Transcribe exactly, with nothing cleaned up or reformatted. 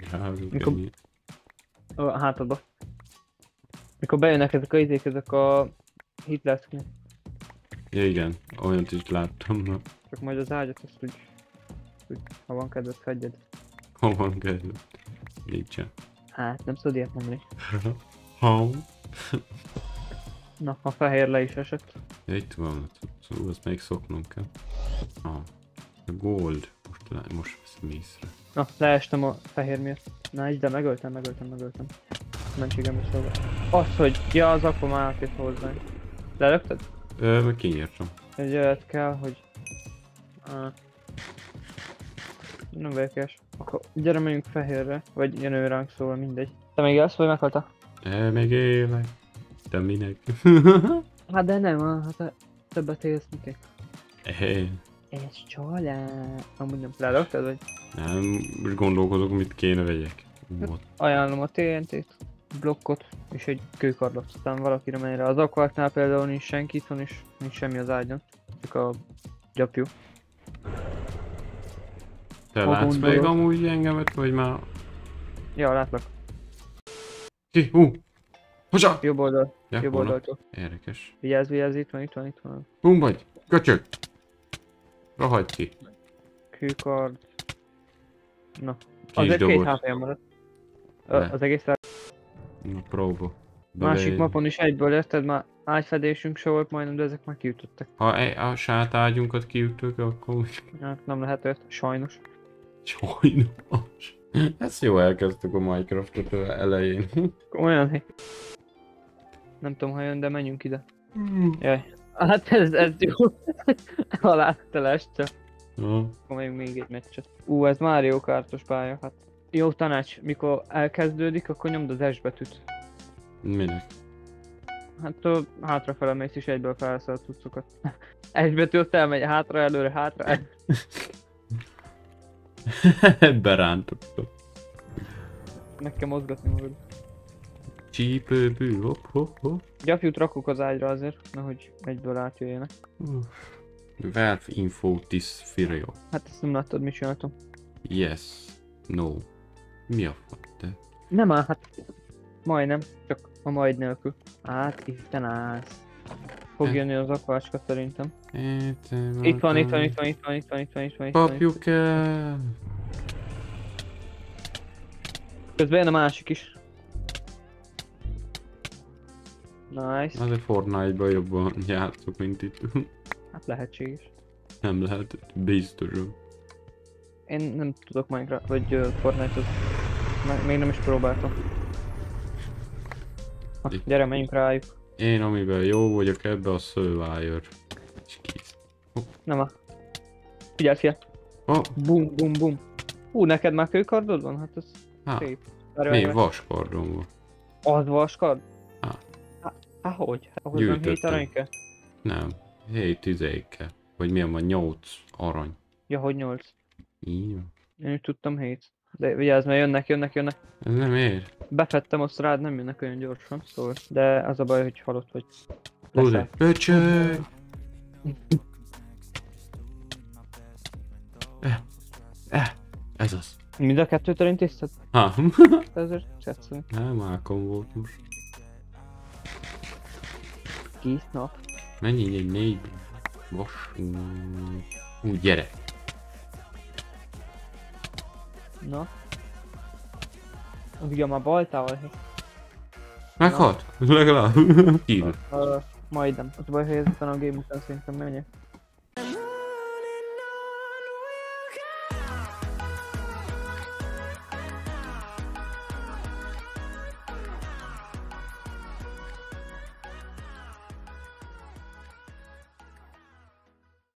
Vigyázz, Mikor- ennyi. A hátadba. Mikor bejönnek ezek a izék, ezek a Hitlersknek. Ja igen, olyant is láttam, na. Csak majd az ágyat azt úgy, úgy ha van kedved, hagyjad. Hol van kedve? Nincsen. Hát nem tudod ilyet mondani. Ha? Na, a fehér le is esett. Ja, itt van, szóval azt még szoknom kell. Ah, a gold. Most, le, most veszem észre. Na, leestem a fehér miatt. Na, így de megöltem, megöltem, megöltem. Mentségem is szóval. Az, hogy ja, az akkor már átjött hozzánk. Lelökted? Ö, meg kinyírtam. Egy olyat kell, hogy... Ah. Nem vékes. Akkor gyere menjünk fehérre, vagy jön ő ránk, szóval mindegy. Te még élsz, vagy meghaltál? E, még élek. De minek? Hát de nem, ah, hát te többet élsz, mint Ehé. Ez család. Amúgy nem lelökted, vagy? Nem, most gondolkozok, mit kéne vegyek. Ott. Ajánlom a té en té-t, blokkot és egy kőkardot. Aztán valakire menj rá. Az akváknál például nincs senki, itthon is nincs semmi az ágyon. Csak a gyapjú. Te Ha látsz még gondolod. amúgy engemet, vagy már... Ja, látlak. Ki? Hú! Hozzá! Jobb oldal. Ja, Jobb hol? oldaltól. Érdekes. Vigyázz, vigyázz, itt van, itt van, itt van. Hú vagy! Köcsög! Rohagy ki! Kőkard. Na. Kis Azért két dobot. há pé marad. Ö, Ne. Az egész rá... Na, próba. Másik Bele- mapon is egyből érted, már ágyfedésünk se volt majdnem, de ezek már kiütöttek. Ha e- a saját ágyunkat kiütök, akkor Hát nem lehet olyat, sajnos. sajnos. Ezt jó elkezdtük a Minecraftot ö, elején. Olyan hely. Nem tudom, ha jön, de menjünk ide. Jaj. Hát ez, ez jó. Alá te leste. Ja. Akkor megyünk még egy meccset. Ú, ez Mario Kartos pálya, hát. Jó tanács, mikor elkezdődik, akkor nyomd az S betűt. Minek? Hát ö, hátrafele mész és egyből felveszed a cuccokat. S betű ott elmegy hátra, előre, hátra. El... Berántottam. Meg kell mozgatni magad. Csípőbű, hopp, hopp, hopp. Gyapjút rakok az ágyra azért, nehogy egyből átjöjjenek. Uff. Valve info this video. Hát ezt nem láttad, mit csináltam. Yes. No. Mi a fatte? Nem áll, hát majdnem, csak a majd nélkül. Hát, itten állsz. Fog jönni az akvácska szerintem. Itt van, itt van, itt van, itt van, itt van, itt van, itt van, itt van. Kapjuk el. Közben jön a másik is. Nice. Azért Fortnite-ban jobban játszok, mint itt. Hát lehetséges. Nem lehet, biztosan. Én nem tudok Minecraft, vagy uh, Fortnite-ot. Me- Még nem is próbáltam. Ha, gyere, menjünk rájuk. Én amiben jó vagyok ebbe a Survivor. És kész. Nem a. Figyelj, figyelj. Oh, Bum, bum, bum. Hú, neked már kőkardod van? Hát ez hát, szép. Várj, még várj, várj. vaskardom van. Az vaskard? Á. Há, há, hogy? Hát ahhoz nem hét Gyűjtöttem. arany kell? Nem, hét tizedikkel. Vagy milyen van, nyolc arany. Ja, hogy nyolc. Így van. Én úgy tudtam hét. De vigyázz, mert jönnek, jönnek, jönnek. Ez nem ér. Befettem, azt rád nem jönnek olyan gyorsan, szóval. De az a baj, hogy halott vagy. Hú, Leszel. de pöcsög! Eh, eh, ez az. Mind a kettőt elintézted? Ha, Ezért tetszeni. nem, Ákon volt most. Kész nap. Mennyi egy négy vas... Ú, gyere. Na. Ugye már baltával. Meghalt? Legalább. Kill. Uh, majdnem. Az a baj, hogy ezután a game után szerintem menjek.